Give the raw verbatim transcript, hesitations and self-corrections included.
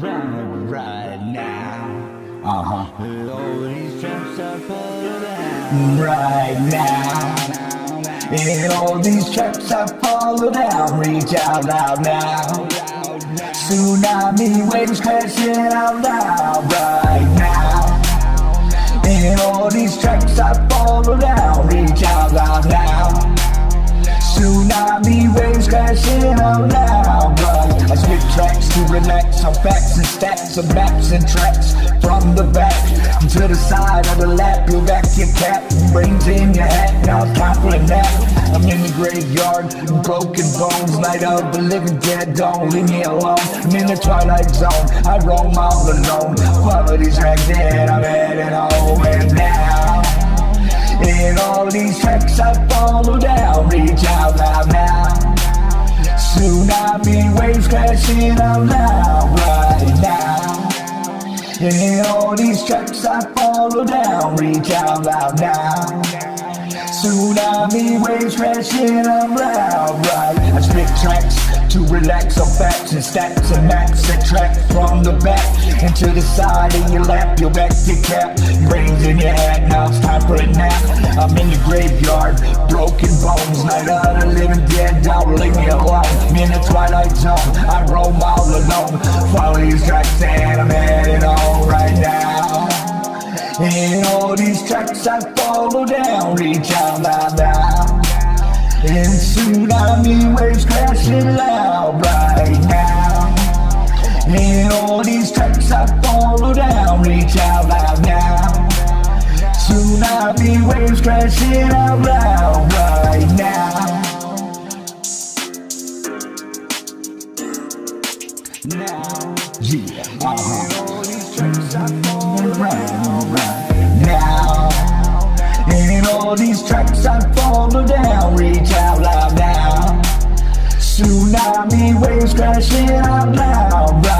right, right now. Uh-huh. All these tracks are falling down right now. And all these tracks are falling down. Reach out loud now. Tsunami waves crashing out loud right now. And all these tracks are falling down. Reach out loud now. Tsunami waves crashing out loud, right? I spit tracks to relax on facts and stats of maps and tracks from the back to the side of the lap. Peel back your cap, brains in your hat. Now it's time for a nap. I'm in the graveyard, broken bones, light of the living dead. Don't leave me alone. I'm in the twilight zone. I roam all alone. Quality's racked in. I'm heading home and now. And all these tracks I follow down. Reach out loud now. Tsunami waves crashing out loud right now. And all these tracks I follow down. Reach out loud now. Tsunami waves crashing out loud right. I spit tracks to relax on facts and stats and maps that track from the back into the side of your lap. You'll back your cap, brains in your head. Now it's time for a nap. I'm in the graveyard, broken bones, night of the living dead. Don't leave me alone. I'm in the twilight zone. I roam all alone. Follow these tracks and I'm heading home right now. And all these tracks I follow down. Reach out loud now. And tsunami waves crashing loud right now. And all these tracks I follow down. Reach out loud now. Tsunami waves crashing out loud right now. Now, yeah, uh-huh. All these tracks I follow down right now. And all these tracks I follow down. Reach out loud now. Tsunami waves crashing out loud.